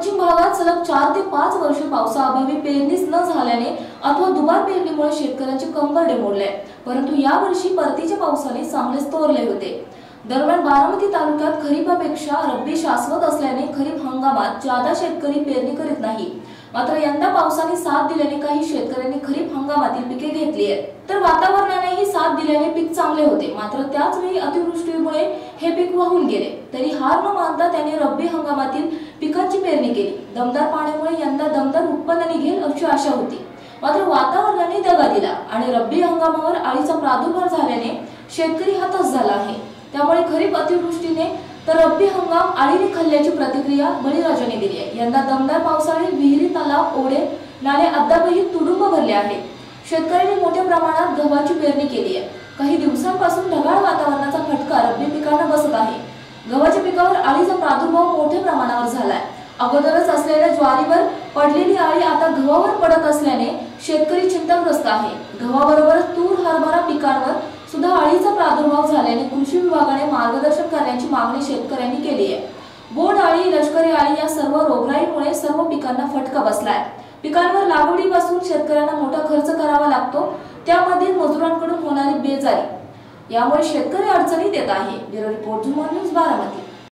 पश्चिम भागात सलग 4 ते 5 वर्ष पावसाअभावी पेरणीच न झाल्याने अथवा दुबार पेरणीमुळे शेतकऱ्यांचे कंबरडे मोडले। परंतु यावर्षी परतीच्या पावसाने चांगलेच तोरले होते। दरम्यान बारामती तालुक्यात खरीपापेक्षा रब्बी शाश्वत असल्याने खरीप हंगामात ज्यादा शेतकरी पेरणी करीत नाही। मात्र यंदा पावसाने साथ दिल्याने काही शेतकऱ्यांनी खरीप हंगामातील पिके घेतली आहेत, तर वातावरणानेही साथ दिल्याने पीक चांगले होते। मात्र त्याच वेळी अतिवृष्टीमुळे हे पीक वाहून गेले, तरी हार न मानता त्यांनी रब्बी हंगामातील पिकांची पेरणी केली। दमदार पाण्यामुळे यंदा दमदार उत्पन्न निघेल अशी आशा होती, मात्र वातावरणाने दगा दिला आणि रब्बी हंगामावर अळीचा प्रादुर्भाव झाल्याने शेतकरी हताश झाला आहे। त्यामुळे खरीप अतिवृष्टीने तर रब्बी हंगाम आळीने खाल्ल्याची प्रतिक्रिया बळीराजाने दिली आहे। यंदा दमदार पावसाने विहिरी, तलाव, ओढे, नाले अद्यापही तुडुंब भरले आहेत। शेतकऱ्यांनी मोठ्या प्रमाणात गव्हाची पेरणी केली आहे। काही दिवसांपासून ढगाळ वातावरणाचा फटका रब्बी पिकांना बसत आहे। गव्हाच्या पिकावर आळीचा प्रादुर्भाव मोठ्या प्रमाणावर झालाय। अगोदरच असलेल्या ज्वारीवर पडलेली आळी आता गव्हावर पडत असल्याने शेतकरी चिंताग्रस्त आहे। गव्हाबरोबरच तूर, हरभरा पिकांवर सुद्धा अळीचा प्रादुर्भाव झाल्याने कृषी विभागाने मार्गदर्शन करण्याची मागणी शेतकऱ्यांनी केली आहे। बोंड अळी, लष्करी अळी या सर्व रोगराईमुळे सर्व पिकांना फटका बसलाय। पिकांवर लागवडीपासून शेतकऱ्यांना मोठा खर्च करावा लागतो, त्यामध्ये मजुरांकडून होणारी बेजारी यामुळे शेतकरी अडचणीत येत आहे। Bureau report, Jhumar news, Baramati.